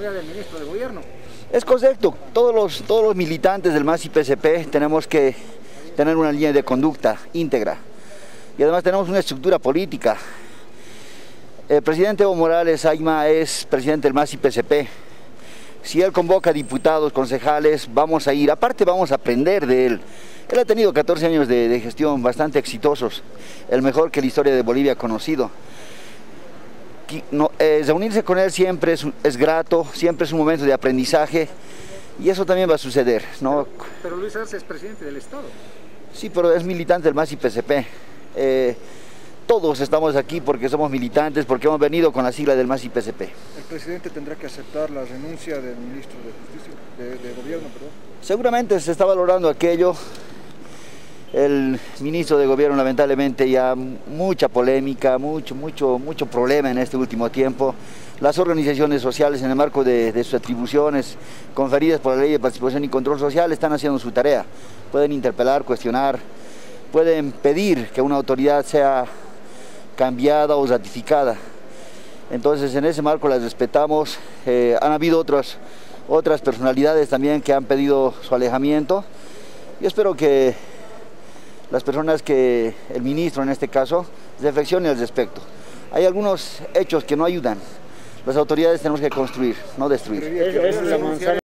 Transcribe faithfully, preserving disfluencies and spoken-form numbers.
tarea del ministro de Gobierno. Es correcto, todos los, todos los militantes del M A S y P S P tenemos que tener una línea de conducta íntegra y además tenemos una estructura política. El presidente Evo Morales Ayma es presidente del M A S y P S P. Si él convoca diputados, concejales, vamos a ir. Aparte vamos a aprender de él. Él ha tenido catorce años de, de gestión bastante exitosos, el mejor que la historia de Bolivia ha conocido. No, eh, reunirse con él siempre es, es grato, siempre es un momento de aprendizaje y eso también va a suceder, ¿no? Pero, pero Luis Arce es presidente del Estado. Sí, pero es militante del M A S y P S P. Eh, todos estamos aquí porque somos militantes, porque hemos venido con la sigla del M A S y P S P. ¿El presidente tendrá que aceptar la renuncia del ministro de Justicia, de, de Gobierno, perdón? Seguramente se está valorando aquello. El ministro de Gobierno lamentablemente ya mucha polémica, mucho, mucho, mucho problema en este último tiempo. Las organizaciones sociales en el marco de, de sus atribuciones conferidas por la Ley de Participación y Control Social están haciendo su tarea. Pueden interpelar, cuestionar, pueden pedir que una autoridad sea cambiada o ratificada. Entonces en ese marco las respetamos. Eh, han habido otras, otras personalidades también que han pedido su alejamiento. Yo espero que las personas que el ministro en este caso reflexionen al respecto. Hay algunos hechos que no ayudan. Las autoridades tenemos que construir, no destruir.